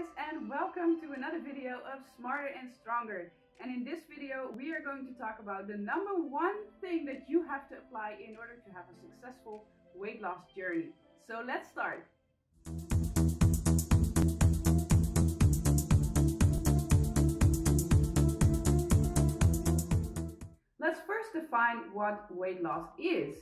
guys, and welcome to another video of Smarter and Stronger. And in this video we are going to talk about the number one thing that you have to apply in order to have a successful weight loss journey. So let's start. Let's first define what weight loss is.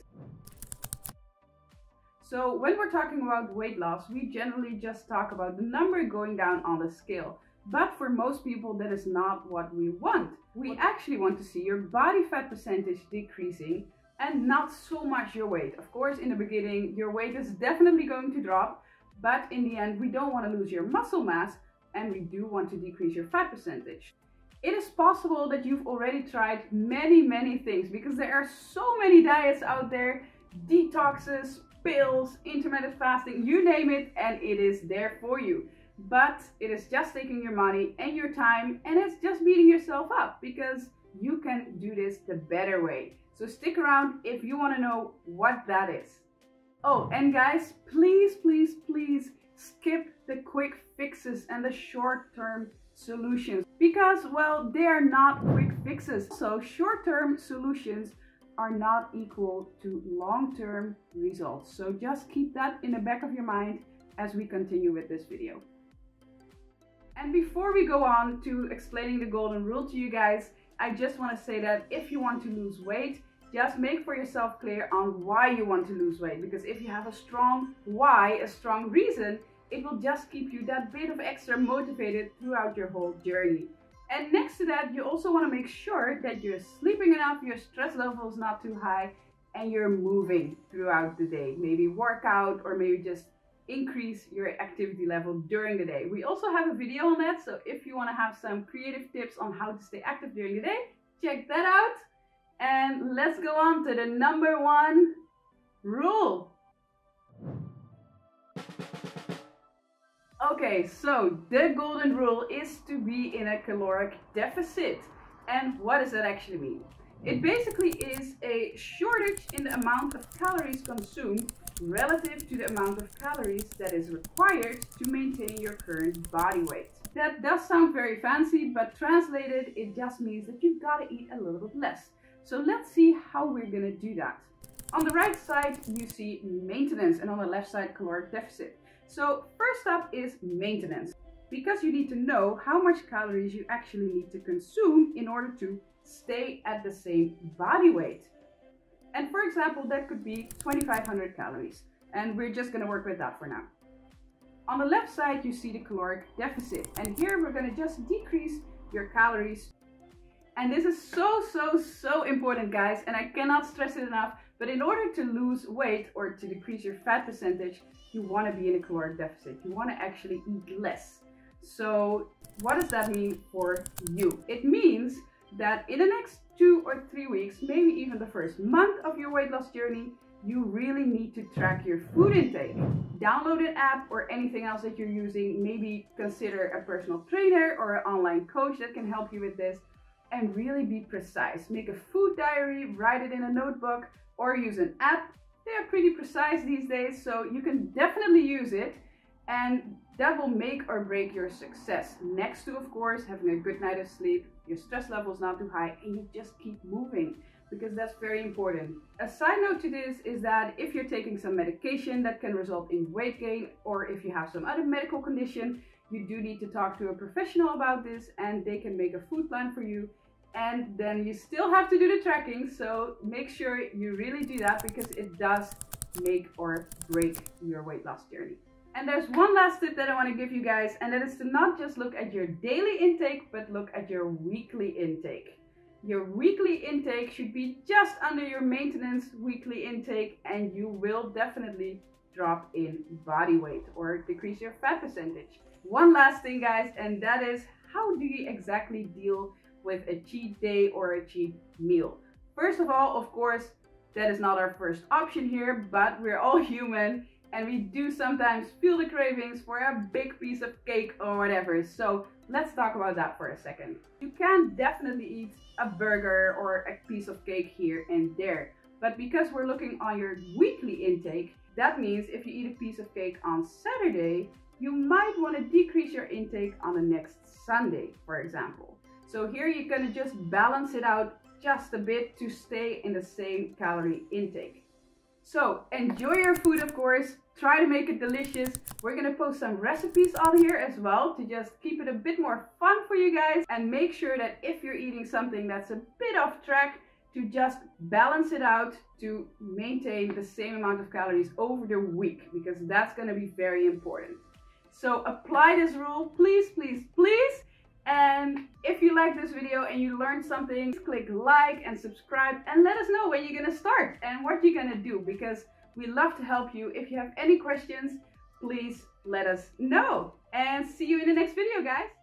So when we're talking about weight loss, we generally just talk about the number going down on the scale. But for most people, that is not what we want. We actually want to see your body fat percentage decreasing and not so much your weight. Of course, in the beginning, your weight is definitely going to drop, but in the end, we don't want to lose your muscle mass and we do want to decrease your fat percentage. It is possible that you've already tried many things because there are so many diets out there, detoxes, pills, intermittent fasting, you name it, and it is there for you. But it is just taking your money and your time, and it's just beating yourself up because you can do this the better way. So stick around if you want to know what that is. Oh, and guys, please skip the quick fixes and the short-term solutions because, well, they are not quick fixes. So short-term solutions are not equal to long-term results. So just keep that in the back of your mind as we continue with this video. And before we go on to explaining the golden rule to you guys, I just want to say that if you want to lose weight, just make for yourself clear on why you want to lose weight. Because if you have a strong why, a strong reason, it will just keep you that bit of extra motivated throughout your whole journey. And next to that, you also want to make sure that you're sleeping enough, your stress level is not too high, and you're moving throughout the day. Maybe work out or maybe just increase your activity level during the day. We also have a video on that, so if you want to have some creative tips on how to stay active during the day, check that out. And let's go on to the number one rule. Okay, so the golden rule is to be in a caloric deficit. And what does that actually mean? It basically is a shortage in the amount of calories consumed relative to the amount of calories that is required to maintain your current body weight. That does sound very fancy, but translated, it just means that you've got to eat a little bit less. So let's see how we're going to do that. On the right side, you see maintenance, and on the left side, caloric deficit. So first up is maintenance, because you need to know how much calories you actually need to consume in order to stay at the same body weight. And for example, that could be 2,500 calories, and we're just going to work with that for now. On the left side, you see the caloric deficit, and here we're going to just decrease your calories. And this is so important, guys, and I cannot stress it enough, but in order to lose weight or to decrease your fat percentage, you want to be in a caloric deficit. You want to actually eat less. So what does that mean for you? It means that in the next 2 or 3 weeks, maybe even the first month of your weight loss journey, you really need to track your food intake. Download an app or anything else that you're using. Maybe consider a personal trainer or an online coach that can help you with this, and really be precise. Make a food diary, write it in a notebook, or use an app. They are pretty precise these days, so you can definitely use it, and that will make or break your success. Next to, of course, having a good night of sleep, your stress level is not too high, and you just keep moving, because that's very important. A side note to this is that if you're taking some medication that can result in weight gain, or if you have some other medical condition, you do need to talk to a professional about this, and they can make a food plan for you. And then you still have to do the tracking, so make sure you really do that because it does make or break your weight loss journey. And there's one last tip that I want to give you guys, and that is to not just look at your daily intake, but look at your weekly intake. Your weekly intake should be just under your maintenance weekly intake, and you will definitely drop in body weight or decrease your fat percentage. One last thing, guys, and that is, how do you exactly deal with a cheat day or a cheat meal? First of all, of course, that is not our first option here, but we're all human and we do sometimes feel the cravings for a big piece of cake or whatever. So let's talk about that for a second. You can definitely eat a burger or a piece of cake here and there, but because we're looking on your weekly intake, that means if you eat a piece of cake on Saturday, you might want to decrease your intake on the next Sunday, for example. So here you're going to just balance it out just a bit to stay in the same calorie intake. So enjoy your food, of course. Try to make it delicious. We're going to post some recipes on here as well to just keep it a bit more fun for you guys, and make sure that if you're eating something that's a bit off track, to just balance it out to maintain the same amount of calories over the week, because that's going to be very important. So apply this rule, please, please, please. And if you like this video and you learned something, click like and subscribe and let us know when you're going to start and what you're going to do, because we love to help you. If you have any questions, please let us know. And see you in the next video, guys.